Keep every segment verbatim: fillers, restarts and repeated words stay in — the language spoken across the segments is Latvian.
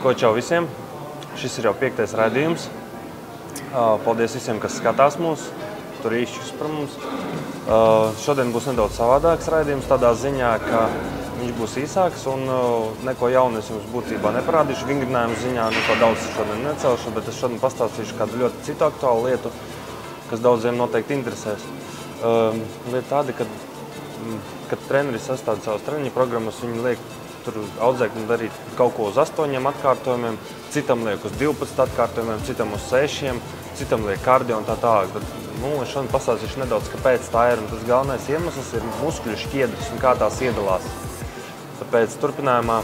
Ko čau visiem! Šis ir jau piektais raidījums. Paldies visiem, kas skatās mūs, tur īšķis par mums. Šodien būs nedaudz savādāks raidījums tādā ziņā, ka viņš būs īsāks un neko jaunu es jums būtībā neparādīšu. Vingrinājumu ziņā neko daudz šodien necelšu, bet es šodien pastāstīšu kādu ļoti citu aktuālu lietu, kas daudziem noteikti interesēs. Lieta tāda, kad, kad treneris sastāda savas treniņu programmas, viņi liek tur audzēt un darīt kaut ko uz astoņiem atkārtojumiem, citam liek uz divpadsmit atkārtojumiem, citam uz sešiem, citam liek kardio un tā tālāk. Tad, nu, es šodien pastāstīšu nedaudz, kāpēc tā ir. Un tas galvenais iemesls ir muskuļu šķiedras un kā tās iedalās. Tāpēc turpinājumā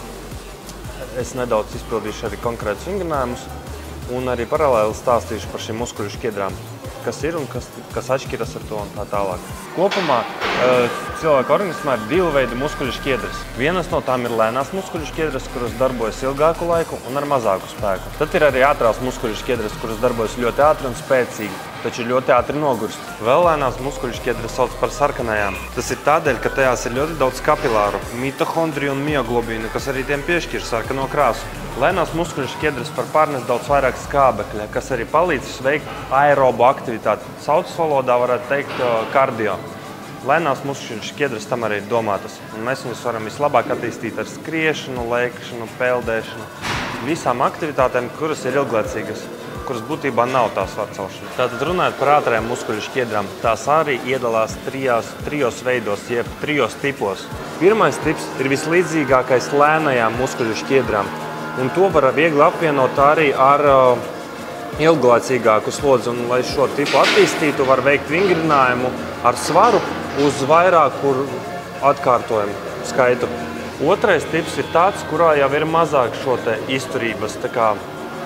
es nedaudz izpildīšu arī konkrētus vingrinājumus un arī paralēli stāstīšu par šīm muskuļu šķiedrām, kas ir un kas, kas atšķiras ar to un tā tālāk. Kopumā cilvēka organismā ir divi veidi muskuļu šķiedras. Vienas no tām ir lēnās muskuļu šķiedras, kuras darbojas ilgāku laiku un ar mazāku spēku. Tad ir arī ātrās muskuļu šķiedras, kuras darbojas ļoti ātri un spēcīgi, taču ļoti ātri nogurst. Vēl lēnās muskuļu šķiedras sauc par sarkanajām. Tas ir tādēļ, ka tajās ir ļoti daudz kapilāru, mitohondriju un mioglobīnu, kas arī tiem piešķir sarkano krāsu. Lēnās muskuļu šķiedras par pārnes daudz vairāk skābekļa, kas arī palīdz veikt aerobu aktivitāti. Saucas valodā varētu teikt kardio. Lēnās muskuļu šķiedras tam arī ir domātas. Un mēs viņus varam vislabāk attīstīt ar skriešanu, lēkšanu, peldēšanu. Visām aktivitātēm, kuras ir ilglaicīgas, kuras būtībā nav tā svaru celšana. Tātad runājot par ātrajām muskuļu šķiedrām, tās arī iedalās trijās, trijos veidos, jeb trijos tipos. Pirmais tips ir vislīdzīgākais lēnajām muskuļu šķiedrām. Un to var viegli apvienot arī ar uh, ilglaicīgāku slodzi. Un, lai šo tipu attīstītu, var veikt vingrinājumu ar svaru uz vairāku atkārtojumu skaitu. Otrais tips ir tāds, kurā jau ir mazāk šo te izturības tā kā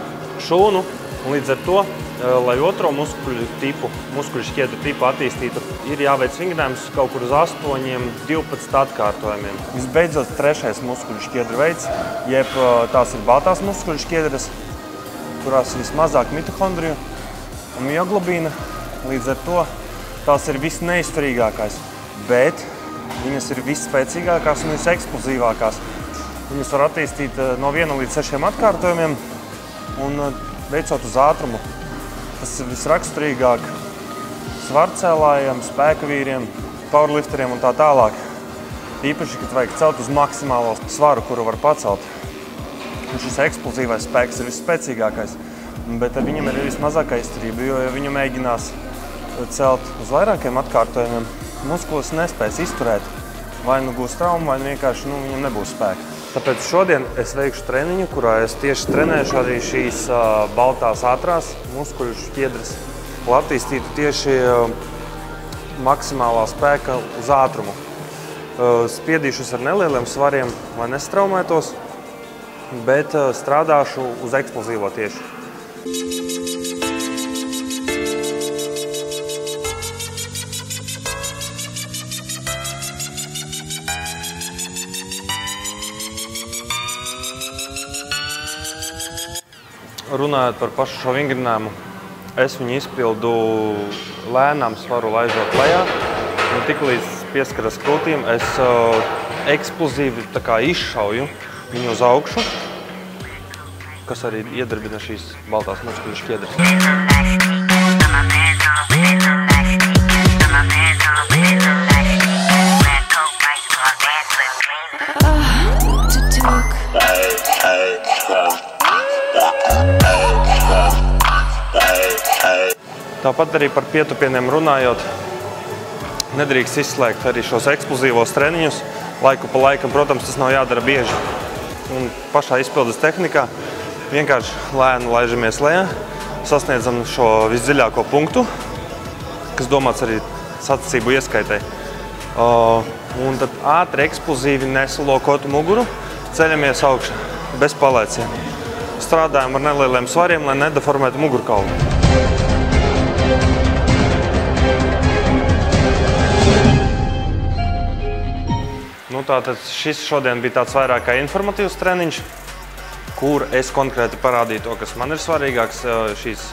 šūnu. Un līdz ar to, lai otro muskuļu tipu, muskuļu šķiedru tipu attīstītu, ir jāveic vingrinājums kaut kur uz astoņiem, divpadsmit atkārtojumiem. Visbeidzot, trešais muskuļu šķiedru veids, jeb tās ir baltās muskuļu šķiedras, kurās ir vismazāk mitohondriju un mioglobīna. Līdz ar to tās ir visneizturīgākās, bet viņas ir visspēcīgākās un viseksplozīvākās. Viņas var attīstīt no viena līdz sešiem atkārtojumiem un veicot uz ātrumu. Tas ir visraksturīgāk svarcēlājiem, spēkavīriem, powerlifteriem un tā tālāk. Īpaši, kad vajag celt uz maksimālo svaru, kuru var pacelt. Un šis eksplozīvais spēks ir visspēcīgākais, bet ar viņam ir vismazākā izturība, jo, ja viņu mēģinās celt uz vairākiem atkārtojumiem, muskulis nespēs izturēt. Vai nu būs trauma, vai vienkārši nu, viņam nebūs spēka. Tāpēc šodien es veikšu treniņu, kurā es tieši trenēšu arī šīs uh, baltās ātrās muskuļu šķiedras, lai attīstītu tieši uh, maksimālā spēka uz ātrumu. Uh, spiedīšos ar nelieliem svariem, lai nestraumētos, bet uh, strādāšu uz eksplozīvo tieši. Runājot par pašu šo vingrinājumu, es viņu izpildu lēnām svaru laižot lejā. Un tik līdz pieskaras krūtīm es uh, eksplozīvi tā kā izšauju viņu uz augšu, kas arī iedarbina šīs baltās muskuļu šķiedras. Tāpat arī par pietupieniem runājot, nedrīkst izslēgt arī šos eksplozīvos treniņus. Laiku pa laikam, protams, tas nav jādara bieži. Un pašā izpildes tehnikā vienkārši lēni laižamies lejā, sasniedzam šo visdziļāko punktu, kas domāts arī sacensību ieskaitai. Un tad ātri eksplozīvi nesalokotu muguru, ceļamies augšā bez palēciena. Strādājam ar nelieliem svariem, lai nedeformētu mugurkaulu. Nu, tātad šis šodien bija tāds vairāk kā informatīvs treniņš, kur es konkrēti parādīju to, kas man ir svarīgāks, šīs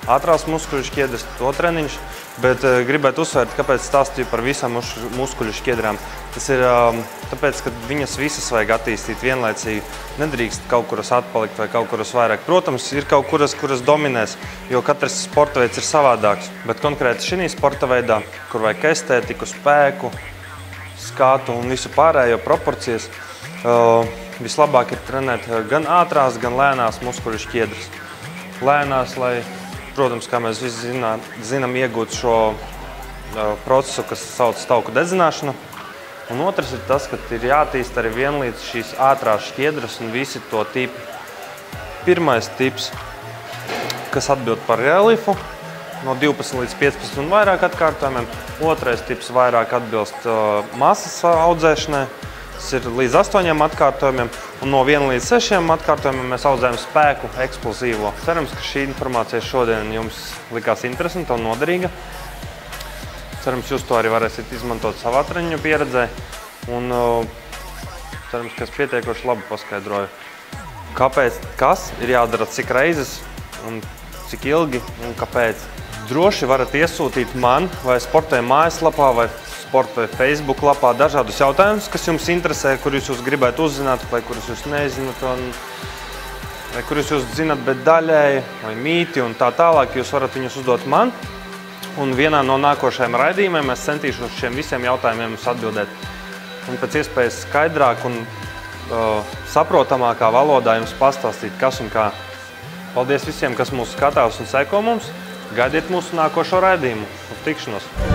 ātrās muskuļu šķiedras, to treniņš, bet uh, gribētu uzsvērt, kāpēc stāstīju par visām muskuļu šķiedrām. Tas ir um, tāpēc, ka viņas visas vajag attīstīt vienlaicīgi. Nedrīkst kaut kuras atpalikt vai kaut kuras vairāk. Protams, ir kaut kuras, kuras dominēs, jo katrs sporta veids ir savādāks. Bet konkrēti šī sporta veidā, kur vajag estētiku, spēku, skatu un visu pārējo proporcijas, uh, vislabāk ir trenēt gan ātrās, gan lēnās muskuļu šķiedras. Lēnās, lai, protams, kā mēs visi zinām, zinām iegūt šo uh, procesu, kas sauc tauku dedzināšanu. Un otrs ir tas, ka ir jātīst arī vienlīdz šīs ātrās šķiedras un visi to tipi. Pirmais tips, kas atbild par reliefu, no divpadsmit līdz piecpadsmit un vairāk atkārtojumiem. Otrais tips vairāk atbilst uh, masas audzēšanai. Tas ir līdz astoņiem atkārtojumiem, un no viena līdz sešiem atkārtojumiem mēs audzējam spēku eksplozīvo. Cerams, ka šī informācija šodien jums likās interesanta un noderīga. Cerams, jūs to arī varēsiet izmantot savā treniņu pieredzē, un cerams, ka es pietiekoši labi paskaidroju, kāpēc, kas ir jādara cik reizes, un cik ilgi, un kāpēc. Droši varat iesūtīt man vai sportēju mājaslapā vai sporta vai Facebook lapā dažādus jautājumus, kas jums interesē, kurus jūs gribētu uzzināt, vai kurus jūs nezināt, un, vai kurus jūs zināt, bet daļēji, vai mīti un tā tālāk, jūs varat viņus uzdot man. Un vienā no nākošajiem raidījumiem es centīšos šiem visiem jautājumiem jums atbildēt. Un pēc iespējas skaidrāk un uh, saprotamākā valodā jums pastāstīt, kas un kā. Paldies visiem, kas mūs skatās un seko mums. Gaidiet mūsu nākošo raidījumu. Uz tikšanos!